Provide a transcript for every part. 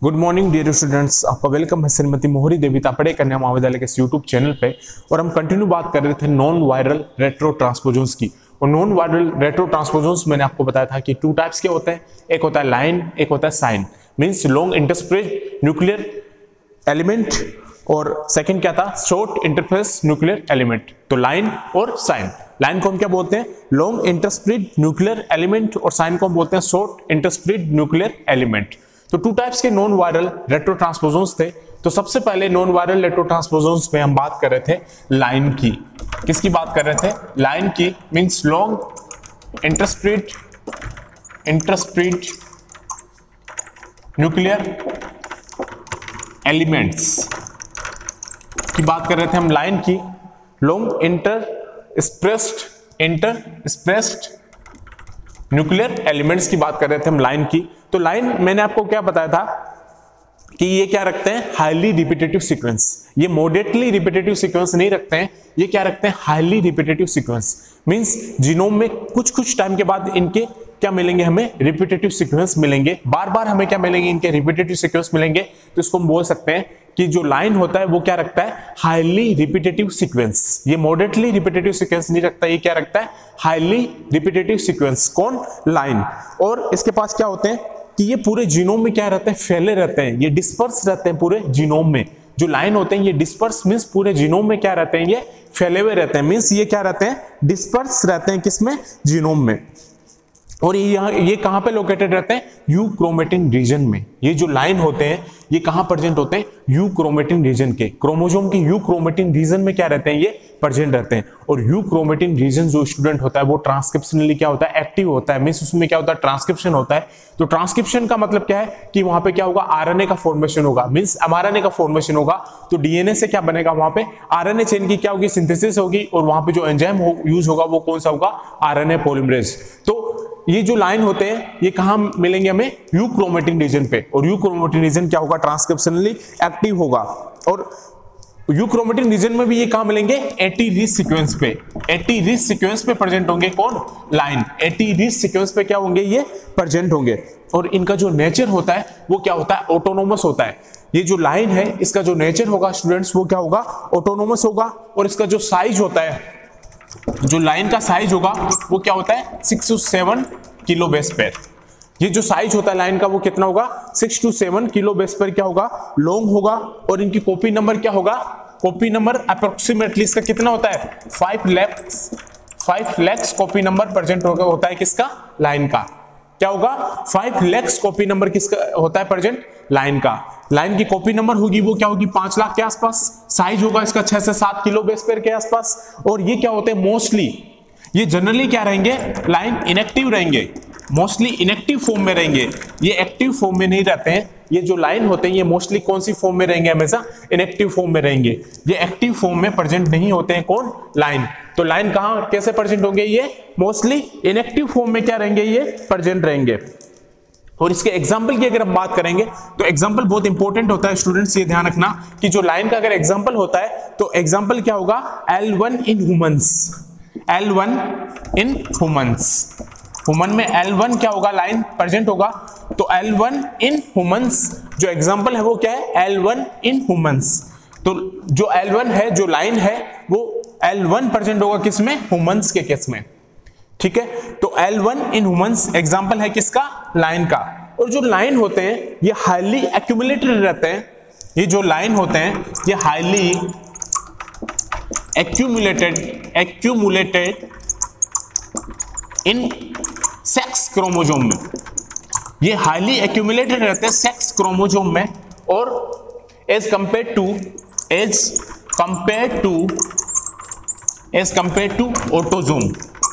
Good morning dear students, आपका welcome है श्रीमती मोहरी देवी तापड़े कन्या महाविद्यालय के यूट्यूब चैनल पे। और हम कंटिन्यू बात कर रहे थे नॉन वायरल रेट्रो ट्रांसपोजन्स की। और नॉन वायरल रेट्रो ट्रांसपोजन्स मैंने आपको बताया था कि टू टाइप्स के होते हैं, एक होता है लाइन, एक होता है sine. Means long interspace nuclear element और सेकंड क्या था, शॉर्ट इंटरफेस न्यूक्लियर एलिमेंट। तो लाइन और साइन। लाइन को हम क्या बोलते हैं, लॉन्ग इंटरस्प्रेड न्यूक्लियर एलिमेंट, और साइन को हम बोलते हैं शॉर्ट इंटरस्प्रेड न्यूक्लियर एलिमेंट। तो टू टाइप्स के नॉन वायरल रेट्रो ट्रांसपोजन्स थे। तो सबसे पहले नॉन वायरल रेट्रो ट्रांसपोजन्स में हम बात कर रहे थे लाइन की। किसकी बात कर रहे थे, लाइन की। Means long interspread nuclear elements की बात कर रहे थे हम लाइन की। लॉन्ग इंटरस्प्रेस्ड न्यूक्लियर एलिमेंट्स की बात कर रहे थे हम लाइन की। तो लाइन मैंने आपको क्या बताया था कि ये क्या रखते हैं, हाईली रिपीटेटिव सीक्वेंस। ये मॉडरेटली रिपीटेटिव सीक्वेंस नहीं रखते हैं, ये क्या रखते हैं, highly repetitive sequence. Means genome में कुछ टाइम के बाद इनके क्या मिलेंगे, हमें रिपीटेटिव सीक्वेंस मिलेंगे। बार बार हमें क्या मिलेंगे, इनके रिपीटेटिव सीक्वेंस मिलेंगे। तो इसको हम बोल सकते हैं कि जो लाइन होता है वो क्या रखता है, हाईली रिपीटेटिव सीक्वेंस। ये मॉडरेटली रिपीटेटिव सीक्वेंस नहीं रखता, ये क्या रखता है, हाईली रिपीटेटिव सीक्वेंस। कौन, लाइन। और इसके पास क्या होते हैं कि ये पूरे जीनोम में क्या रहते हैं, फैले रहते हैं, ये डिस्पर्स रहते हैं पूरे जीनोम में। जो लाइन होते हैं ये डिस्पर्स मींस पूरे जीनोम में क्या रहते हैं, ये फैले हुए रहते हैं। मींस ये क्या रहते हैं, डिस्पर्स रहते हैं किसमें, जीनोम में। और ये कहां पे लोकेटेड रहते हैं, यू क्रोमेटिन रीजन में। ये जो लाइन होते हैं ये कहां प्रेजेंट होते हैं, यू क्रोमेटिन रीजन के, क्रोमोसोम के यू क्रोमेटिन रीजन में क्या रहते हैं, ये प्रेजेंट रहते हैं। और यू क्रोमेटिन रीजन जो स्टूडेंट होता है वो ट्रांसक्रिप्शनली क्या होता है, एक्टिव होता है। मींस उसमें क्या होता है, ट्रांसक्रिप्शन होता है। तो ट्रांसक्रिप्शन का मतलब क्या है कि वहां पे क्या होगा, आरएनए का फॉर्मेशन होगा। मींस एमआरएनए का फॉर्मेशन होगा। तो डीएनए से क्या बनेगा, वहां पे आरएनए चेन की क्या होगी, सिंथेसिस होगी। और वहां पे जो एंजाइम यूज होगा वो कौन सा होगा, आरएनए पॉलीमरेज। तो ये जो लाइन होते हैं ये कहां मिलेंगे हमें, यू क्रोमेटिन रीजन पे। और यू क्रोमेटिन रीजन क्या होगा, ट्रांसक्रिप्शनली एक्टिव होगा। और यू क्रोमेटिन रीजन में भी ये कहां मिलेंगे, एटी रिच सीक्वेंस पे। एटी रिच सीक्वेंस पे प्रेजेंट होंगे कौन, लाइन। एटी रिच सीक्वेंस पे क्या होंगे, ये प्रेजेंट होंगे। और इनका जो नेचर होता है वो क्या होता है, ऑटोनोमस होता है। ये जो लाइन है इसका जो नेचर होगा स्टूडेंट्स वो क्या होगा, ऑटोनोमस होगा। और इसका जो साइज होता है, जो लाइन का साइज होगा वो क्या होता है, 6 to 7 किलो बेस पेयर। ये जो साइज होता है लाइन का वो कितना होगा, 6 to 7 किलो बेस पेयर क्या होगा, लॉन्ग होगा। और इनकी कॉपी नंबर क्या होगा, कॉपी नंबर अप्रोक्सीमेटली इसका कितना होता है, 5 lakhs कॉपी नंबर प्रेजेंट होता है किसका, लाइन का। क्या होगा, 5 lakhs कॉपी नंबर किसका होता है प्रेजेंट, लाइन का। लाइन की कॉपी नंबर होगी वो क्या होगी, 5 लाख के आसपास। साइज होगा इसका 6 से 7 किलो बेस पेयर के आसपास। और ये क्या होते हैं, मोस्टली ये जनरली क्या रहेंगे, लाइन इनएक्टिव रहेंगे, मोस्टली इनएक्टिव फॉर्म में रहेंगे। ये एक्टिव फॉर्म में नहीं रहते हैं। ये जो लाइन होते हैं ये मोस्टली कौन सी फॉर्म में रहेंगे, हमेशा इनएक्टिव फॉर्म में रहेंगे। ये एक्टिव फॉर्म में प्रेजेंट नहीं होते हैं, कौन, लाइन। तो लाइन कहां कैसे प्रेजेंट होंगे, ये मोस्टली इनएक्टिव फॉर्म में क्या रहेंगे, ये प्रेजेंट रहेंगे। और इसके एग्जाम्पल की अगर हम बात करेंगे तो एग्जाम्पल बहुत इंपॉर्टेंट होता है स्टूडेंट्स, ये ध्यान रखना कि जो लाइन का अगर एग्जाम्पल होता है तो एग्जाम्पल क्या होगा, L1 in humans. L1 in humans, human में L1 क्या होगा, लाइन प्रेजेंट होगा। तो L1 इन ह्यूमंस जो एग्जाम्पल है वो क्या है, L1 इन ह्यूमंस। तो जो L1 है, जो लाइन है वो L1 प्रेजेंट होगा किसमें, ह्यूमंस के केस में। ठीक है, तो L1 इन ह्यूमंस एग्जाम्पल है किसका, लाइन का। और जो लाइन होते हैं ये हाईली एक्यूमुलेटेड रहते हैं। ये जो लाइन होते हैं ये highly accumulated in sex chromosome में। ये हाईली एक्यूमुलेटेड रहते हैं सेक्स क्रोमोसोम में। और एज कंपेयर टू ऑटोसोम।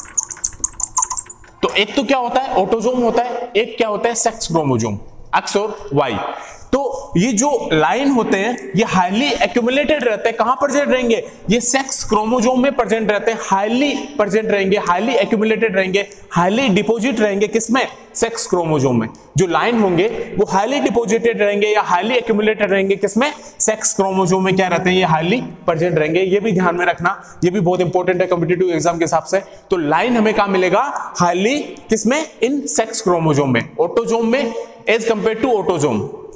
तो एक तो क्या होता है, ऑटोसोम होता है, एक क्या होता है, सेक्स क्रोमोसोम, एक्स और वाई। तो ये जो लाइन होते हैं ये हाईली एक्यूमुलेटेड रहते हैं, कहां प्रेजेंट रहेंगे, ये सेक्स क्रोमोसोम में प्रेजेंट रहते हैं, हाईली प्रेजेंट रहेंगे, हाईली एक्यूमुलेटेड रहेंगे, हाईली डिपोजिट रहेंगे किसमें, सेक्स क्रोमोसोम में। जो लाइन होंगे वो हाईली डिपोजिटेड रहेंगे या हाईली एक्यूमुलेटेड रहेंगे किसमें, सेक्स क्रोमोसोम में क्या रहते हैं, ये हाईली प्रेजेंट रहेंगे। ये भी ध्यान में रखना, ये भी बहुत इंपॉर्टेंट है कॉम्पिटिटिव एग्जाम के हिसाब से। तो लाइन हमें कहां मिलेगा, हाईली किसमें, इन सेक्स क्रोमोसोम में, ऑटोसोम में as compared to autosome.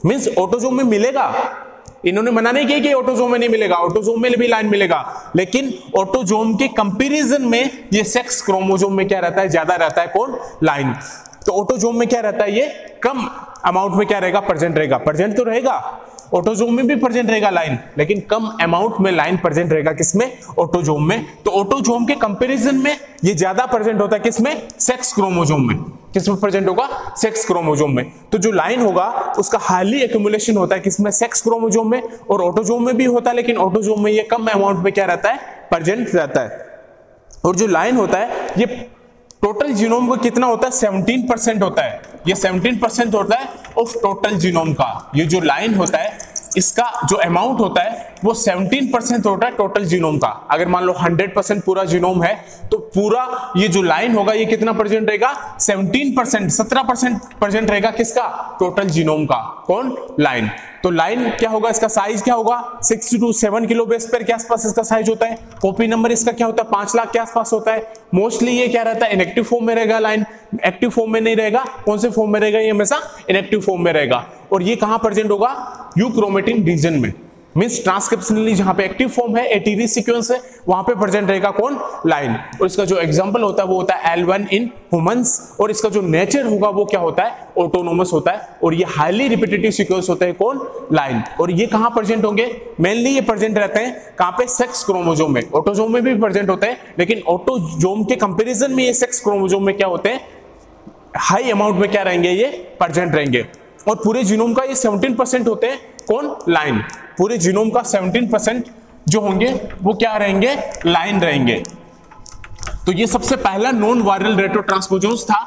Means autosome में मिलेगा, इन्होंने मना नहीं किया कि ऑटोजोम में नहीं मिलेगा, ऑटोजोम में भी लाइन मिलेगा, लेकिन ऑटोजोम के कंपैरिजन में ये सेक्स क्रोमोजोम में क्या रहता है, ज्यादा रहता है कौन, लाइन। तो ऑटोजोम में क्या रहता है, ये कम अमाउंट में क्या रहेगा, प्रेजेंट रहेगा। प्रेजेंट तो रहेगा, ऑटोजोम में भी प्रेजेंट रहेगा लाइन, लेकिन कम अमाउंट में लाइन प्रेजेंट रहेगा किसमें, ऑटोजोम में। तो ऑटोजोम के कंपैरिजन में ये ज्यादा प्रेजेंट होता है किसमें, सेक्स क्रोमोजोम में। किसमें प्रेजेंट होगा, सेक्स क्रोमोजोम में। तो जो लाइन होगा उसका हाईली एक्यूमुलेशन होता है किसमें, सेक्स क्रोमोजोम में, और ऑटोजोम में भी होता है, लेकिन ऑटोजोम में ये कम अमाउंट में क्या रहता है, प्रेजेंट रहता है। और जो लाइन होता है ये टोटल जीनोम का कितना होता है, 17% होता है। ये 17% होता है ऑफ टोटल जीनोम का। ये जो लाइन होता है इसका जो अमाउंट होता है वो 17% होता है टोटल जीनोम का। अगर मान लो 100% पूरा जीनोम है तो पूरा ये जो लाइन होगा ये कितना प्रेजेंट रहेगा, 17%, 17% प्रेजेंट रहेगा किसका, टोटल जीनोम का, कौन, लाइन। तो लाइन क्या होगा, इसका साइज क्या होगा, 6 to 7 किलो बेस पेयर के आसपास इसका साइज होता है। कॉपी नंबर इसका क्या होता है, 5 लाख के आसपास होता है। मोस्टली ये क्या रहता है, इनएक्टिव फॉर्म में रहेगा लाइन, एक्टिव फॉर्म में नहीं रहेगा। कौन से फॉर्म में रहेगा, ये हमेशा इनएक्टिव फॉर्म में रहेगा। और ये कहां प्रेजेंट होगा, यूक्रोमेटिन रीजन में, मींस ट्रांसक्रिप्शनली जहां पे एक्टिव फॉर्म है, एटीवी सीक्वेंस है, वहां पे प्रेजेंट रहेगा कौन, लाइन। और इसका जो एग्जांपल होता है वो होता है L1 इन ह्यूमंस। और इसका जो नेचर होगा वो क्या होता है, ऑटोनोमस होता है। और ये हाईली रिपीटेटिव सीक्वेंस होते हैं कौन, लाइन। और ये कहां प्रेजेंट होंगे, मेनली ये प्रेजेंट रहते हैं कहां पे, सेक्स क्रोमोसोम में। ऑटोजोम में भी प्रेजेंट होते हैं, लेकिन ऑटोजोम के कंपेरिजन में ये सेक्स क्रोमोसोम में क्या होते हैं, हाई अमाउंट में क्या रहेंगे, ये प्रेजेंट रहेंगे। और पूरे जीनोम का ये 17% होते हैं कौन, लाइन। पूरे जीनोम का 17% जो होंगे वो क्या रहेंगे, लाइन रहेंगे। तो ये सबसे पहला नॉन वायरल रेट्रोट्रांसपोजोन्स था,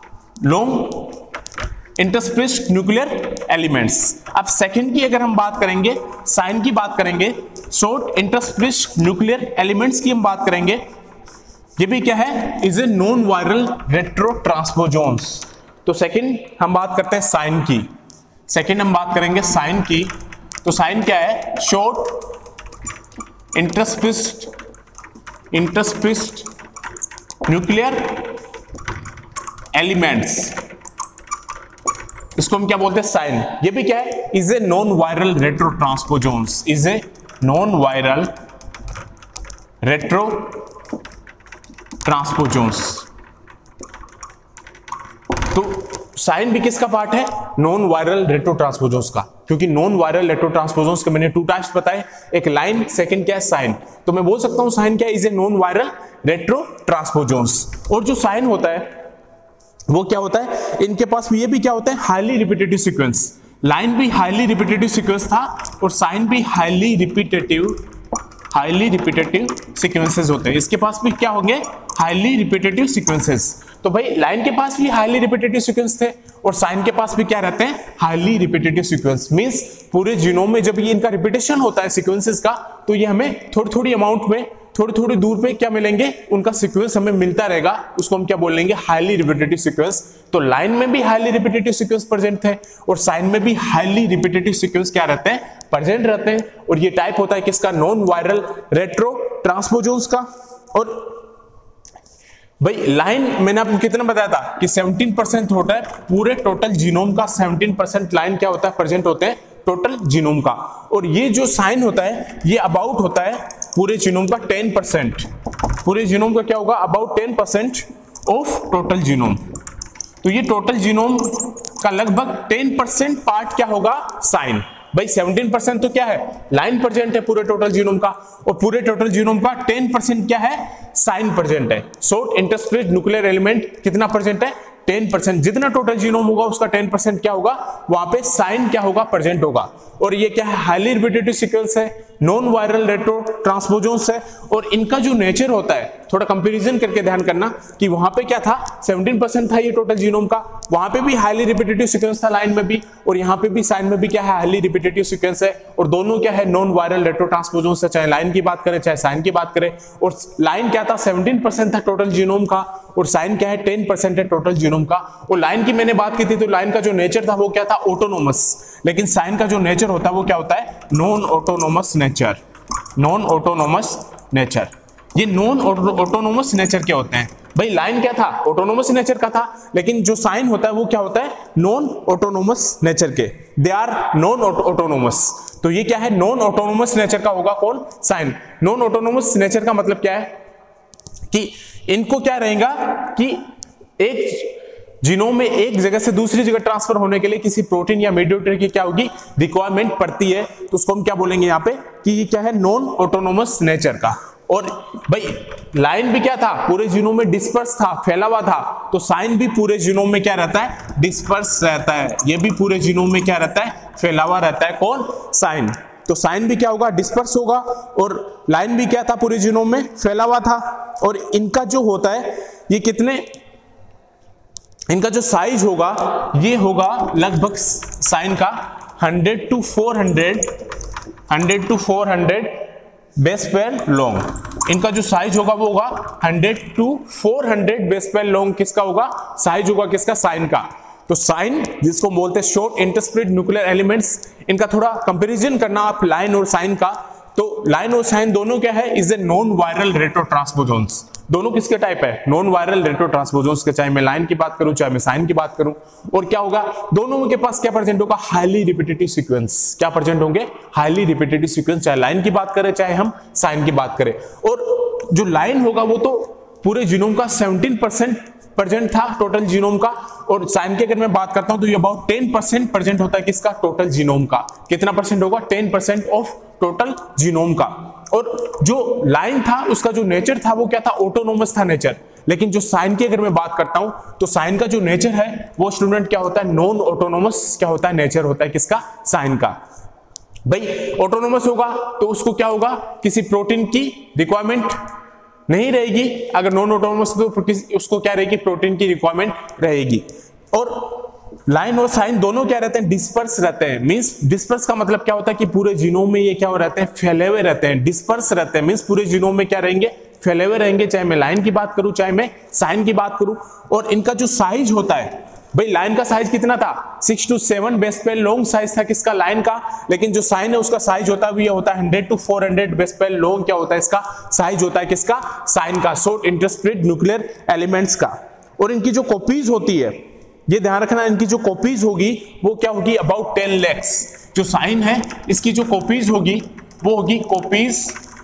लॉन्ग इंटरस्पेस्ड न्यूक्लियर एलिमेंट्स। अब सेकंड की अगर हम बात करेंगे, साइन की बात करेंगे, शॉर्ट इंटरस्पेस्ड न्यूक्लियर एलिमेंट्स की हम बात करेंगे। ये भी क्या है, is a non viral retrotransposons. तो सेकंड हम बात करते हैं साइन की। सेकंड हम बात करेंगे साइन की। तो साइन क्या है, शॉर्ट इंटरस्पेस्ड न्यूक्लियर एलिमेंट्स, इसको हम क्या बोलते हैं, साइन। ये भी क्या है, is a non viral retrotransposons, is a non viral retrotransposons. तो साइन भी किसका पार्ट है, नॉन वायरल रेट्रोट्रांसपोजोन्स का। क्योंकि नॉन वायरल रेट्रोट्रांसपोजोन्स के मैंने 2 टाइप्स बताए, एक लाइन, सेकंड क्या है, साइन। तो मैं बोल सकता हूं साइन क्या है, is a non viral retrotransposons. और जो साइन होता है वो क्या होता है, इनके पास भी ये भी क्या होता है, हाईली रिपीटेटिव सीक्वेंस। लाइन भी हाईली रिपीटेटिव सीक्वेंस था और साइन भी हाईली रिपीटेटिव सीक्वेंसेस होते हैं। इसके पास भी क्या होंगे, हाईली रिपीटेटिव सीक्वेंसेस। तो भाई लाइन के पास भी हाईली रिपीटेटिव सीक्वेंस थे और साइन के पास भी क्या रहते हैं, हाईली रिपीटेटिव सीक्वेंस। मींस पूरे जीनोम में जब ये इनका रिपीटेशन होता है सीक्वेंसेस का, तो ये हमें थोड़ी थोड़ी अमाउंट में, थोड़ी थोड़ी दूर पे क्या मिलेंगे, उनका सीक्वेंस हमें मिलता रहेगा। उसको हम क्या बोलेंगे, हाईली रिपीटेटिव सीक्वेंस। तो लाइन में भी हाईली रिपीटेटिव सीक्वेंस प्रेजेंट थे और साइन में भी हाईली रिपीटेटिव सीक्वेंस क्या रहते हैं, प्रेजेंट रहते हैं। और ये टाइप होता है किसका, नॉन वायरल रेट्रोट्रांसपोजोन्स का। और भाई लाइन मैंने आपको कितना बताया था कि 17% होता है पूरे टोटल जीनोम का, 17% लाइन क्या होता है, प्रेजेंट होते हैं टोटल जीनोम का। और ये जो साइन होता है ये अबाउट होता है पूरे जीनोम का 10%। पूरे जीनोम का क्या होगा, अबाउट 10% ऑफ टोटल जीनोम। तो ये टोटल जीनोम का लगभग 10% पार्ट क्या होगा, साइन। भाई 17% तो क्या है, लाइन प्रेजेंट है पूरे टोटल जीनोम का, और पूरे टोटल जीनोम का 10% क्या है, साइन प्रेजेंट है। शॉर्ट इंटरस्पेस्ड न्यूक्लियर एलिमेंट कितना प्रेजेंट है, 10%। जितना टोटल जीनोम होगा उसका 10% क्या होगा, वहां पे साइन क्या होगा, प्रेजेंट होगा। और ये क्या है, हाईली रिपीटेटिव सीक्वेंस है, नॉन वायरल रेट्रोट्रांसपोजोन्स है। और इनका जो नेचर होता है, थोड़ा कंपैरिजन करके ध्यान करना कि वहां पे क्या था, 17% था ये टोटल जीनोम का, वहां पे भी हाईली रिपीटेटिव सीक्वेंस था लाइन में भी, और यहाँ पे भी साइन में भी क्या है, हाईली रिपीटेटिव सीक्वेंस है। और दोनों क्या है, नॉन वायरल रेट्रोट्रांसपोजोन्स है, चाहे लाइन की बात करें चाहे साइन की बात करें। और लाइन क्या था, 17% था टोटल जीनोम का, और साइन क्या है, 10% है टोटल जीनोम का। और लाइन की मैंने बात की थी तो लाइन का जो नेचर था वो क्या था, ऑटोनोमस। लेकिन साइन का जो नेचर होता है वो क्या होता है, non autonomous nature. Non autonomous nature, ये नॉन ऑटोनोमस नेचर क्या होते हैं, भाई लाइन क्या था, ऑटोनोमस नेचर का था, लेकिन जो साइन होता है वो क्या होता है, नॉन ऑटोनोमस नेचर के, दे आर नॉन ऑटोनोमस। तो ये क्या है, नॉन ऑटोनोमस नेचर का होगा कौन, साइन। नॉन ऑटोनोमस नेचर का मतलब क्या है कि इनको क्या रहेगा कि एक जीनोम में एक जगह से दूसरी जगह ट्रांसफर होने के लिए किसी प्रोटीन या मेडिएटर की क्या होगी, रिक्वायरमेंट पड़ती है, तो उसको हम क्या बोलेंगे यहाँ पे कि ये क्या है, नॉन ऑटोनोमस नेचर का। और भाई लाइन भी क्या था, पूरे जीनोम में डिस्पर्स था, फैला हुआ था, तो साइन भी पूरे जीनोम में क्या रहता है, डिस्पर्स रहता है, ये भी पूरे जीनोम में क्या रहता है, फैला हुआ रहता है, कौन, साइन। तो साइन भी क्या होगा, डिस्पर्स होगा, और लाइन भी क्या था, पूरे जीनोम में फैला हुआ था। और इनका जो होता है, ये कितने, इनका जो साइज होगा ये होगा लगभग साइन का 100 to 400 बेस पेयर लॉन्ग। इनका जो साइज होगा वो होगा 100 to 400 बेस पेयर लॉन्ग, किसका होगा, साइज होगा किसका, साइन का। तो साइन जिसको बोलते हैं शॉर्ट इंटरस्प्लिट न्यूक्लियर एलिमेंट्स, इनका थोड़ा कंपैरिजन करना आप लाइन और साइन का, तो लाइन और साइन दोनों क्या है, is a non viral retrotransposons. दोनों किसके टाइप है, नॉन वायरल रेट्रोट्रांसपोजोन्स के, चाहे मैं लाइन की बात करूं चाहे मैं साइन की बात करूं। और क्या होगा, दोनों के पास क्या प्रेजेंट होगा, हाईली रिपीटेटिव सीक्वेंस, क्या प्रेजेंट होंगे, हाईली रिपीटेटिव सीक्वेंस, चाहे लाइन की बात करें चाहे हम साइन की बात करें। और जो लाइन होगा वो तो पूरे जीनोम का 17% प्रेजेंट था टोटल जीनोम का, और साइन की अगर मैं बात करता हूं तो ये अबाउट 10% प्रेजेंट होता है किसका, टोटल जीनोम का। कितना परसेंट होगा, 10% ऑफ टोटल जीनोम का। और जो लाइन था उसका जो नेचर था वो क्या था, ऑटोनोमस था नेचर। लेकिन जो साइन की अगर मैं बात करता हूं तो साइन का जो नेचर है वो स्टूडेंट क्या होता है, नॉन ऑटोनोमस क्या होता है, नेचर होता है किसका, साइन का। भाई ऑटोनोमस होगा तो उसको क्या होगा, किसी प्रोटीन की रिक्वायरमेंट नहीं रहेगी, अगर नॉन ऑटोनोमस तो उसको क्या रहेगी, प्रोटीन की रिक्वायरमेंट रहेगी। और लाइन और साइन दोनों क्या रहते हैं, डिस्पर्स रहते हैं। मींस डिस्पर्स का मतलब क्या होता है कि पूरे जीनोम में ये क्या हो रहते हैं, फैले हुए रहते हैं, डिस्पर्स रहते हैं, मींस पूरे जीनोम में क्या रहेंगे, फैले हुए रहेंगे, चाहे मैं लाइन की बात करूं चाहे मैं साइन की बात करूं। और इनका जो साइज होता है, भाई लाइन का साइज कितना था, 6 to 7 base pair long size था किसका, लाइन का। लेकिन जो साइन है उसका साइज होता है वो ये होता है 100 to 400 बेस पेयर लॉन्ग, क्या होता है इसका साइज होता है किसका, साइन का, शॉर्ट इंटरस्प्लिट न्यूक्लियर एलिमेंट्स का। और इनकी जो कॉपीज होती है, ये ध्यान रखना, इनकी जो कॉपीज होगी वो क्या होगी, अबाउट 10 lakhs। जो साइन है इसकी जो कॉपीज होगी वो होगी कॉपीज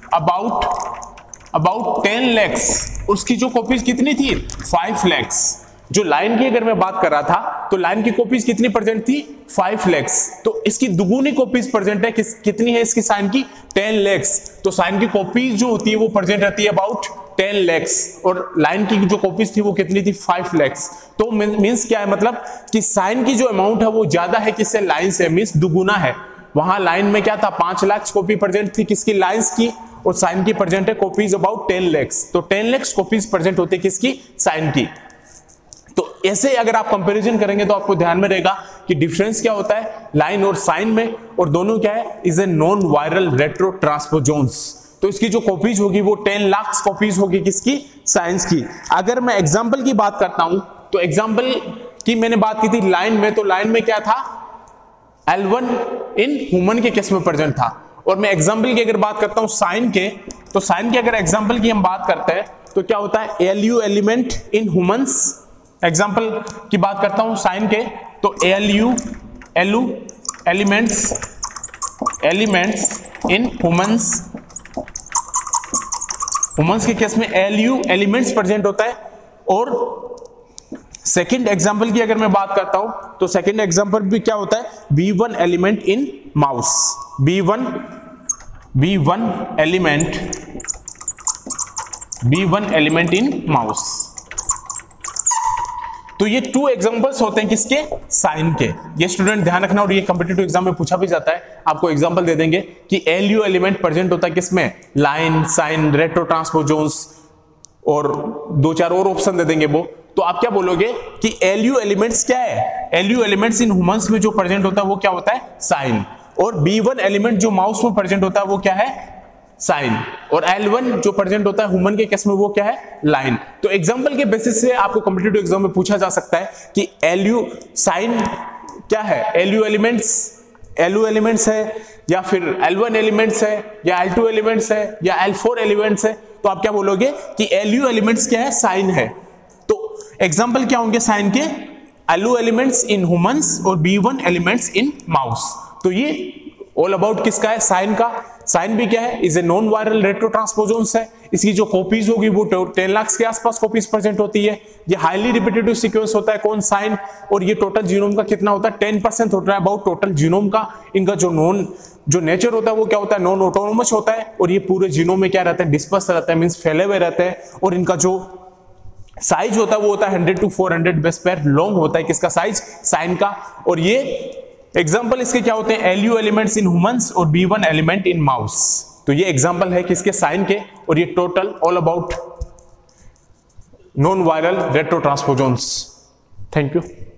अबाउट 10 lakhs। उसकी जो कॉपीज कितनी थी, 5 lakhs। जो लाइन की अगर मैं बात कर रहा था तो लाइन की कॉपीज कितनी प्रेजेंट थी, 5 lakhs। तो इसकी दुगुनी कॉपीज प्रेजेंट है, कितनी है इसकी, साइन की 10 lakhs। तो साइन की कॉपीज जो होती है वो प्रेजेंट रहती है अबाउट 10 lakhs, और लाइन की जो कॉपीज थी वो कितनी थी, 5 lakhs। तो मींस क्या है, मतलब कि साइन की जो अमाउंट है वो ज्यादा है किससे, लाइन से, मींस दुगुना है। वहां लाइन में क्या था, 5 लाख कॉपी प्रेजेंट थी किसकी, लाइन्स की, और साइन की प्रेजेंट है कॉपीज अबाउट 10 lakhs। तो 10 lakhs कॉपीज प्रेजेंट होती है किसकी, साइन की। तो ऐसे अगर आप कंपैरिजन करेंगे तो आपको ध्यान में रहेगा कि डिफरेंस क्या होता है लाइन और साइन में, और दोनों क्या है, is a non viral retrotransposons. तो इसकी जो कॉपीज होगी वो 10 लाख कॉपीज होगी किसकी, साइंस की। अगर मैं एग्जांपल की बात करता हूं तो एग्जांपल की मैंने बात की थी लाइन में, तो लाइन में क्या था, L1 इन ह्यूमन के केस में प्रेजेंट था। और मैं एग्जांपल की अगर बात करता हूं साइन के, तो साइन की अगर एग्जांपल की हम बात करते हैं तो क्या होता है, ALU element in humans. Example की बात करता हूं साइन के, तो ALU एलिमेंट्स इन ह्यूमंस के केस में ALU एलिमेंट्स प्रेजेंट होता है। और सेकंड एग्जांपल की अगर मैं बात करता हूं तो सेकंड एग्जांपल भी क्या होता है, B1 element in mouse, B1 element in mouse. तो ये 2 एग्जांपल्स होते हैं किसके, साइन के। ये स्टूडेंट ध्यान रखना, और ये कॉम्पिटिटिव एग्जाम में पूछा भी जाता है, आपको एग्जांपल दे देंगे कि ALU एलिमेंट प्रेजेंट होता है किसमें, लाइन, साइन, रेट्रोट्रांसपोजोन्स, और 2-4 और ऑप्शन दे देंगे वो। तो आप क्या बोलोगे कि ALU एलिमेंट्स क्या है, ALU एलिमेंट्स इन ह्यूमंस में जो प्रेजेंट होता है वो क्या होता है, साइन। और B1 एलिमेंट जो माउस में प्रेजेंट होता है वो क्या है, साइन। और L1 जो प्रेजेंट होता है ह्यूमन के केस में वो क्या है, लाइन। तो एग्जांपल के बेसिस से आपको कॉम्पिटिटिव एग्जाम में पूछा जा सकता है कि ALU साइन क्या है, ALU एलिमेंट्स है, या फिर L1 एलिमेंट्स है, या L2 एलिमेंट्स है, या L4 एलिमेंट्स है। तो आप क्या बोलोगे कि LU एलिमेंट्स क्या है, साइन है। तो एग्जाम्पल क्या होंगे साइन के, LU एलिमेंट्स इन ह्यूमंस और B1 एलिमेंट्स इन माउस। तो ये ऑल अबाउट किसका है, साइन का। साइन भी क्या है, is a non viral retrotransposons है। इसकी जो कॉपीज होगी वो 10 लाख के आसपास कॉपीज प्रेजेंट होती है। ये हाईली रिपीटेटिव सीक्वेंस होता है कौन, साइन। और ये टोटल जीनोम का कितना होता है, 10% होता है अबाउट टोटल जीनोम का। इनका जो नेचर होता है वो क्या होता है, नॉन ऑटोनोमस होता है। और ये पूरे जीनोम में क्या रहता है, डिस्पर्स रहता है, मींस फैले हुए रहते हैं। और इनका जो साइज होता है वो होता है 100 to 400 बेस पेयर लॉन्ग होता है, किसका साइज, साइन का। और ये एग्जाम्पल इसके क्या होते हैं, LU एलिमेंट्स इन ह्यूमंस और B1 एलिमेंट इन माउस। तो ये एग्जाम्पल है किसके, साइन के। और ये total all about non viral retrotransposons. Thank you.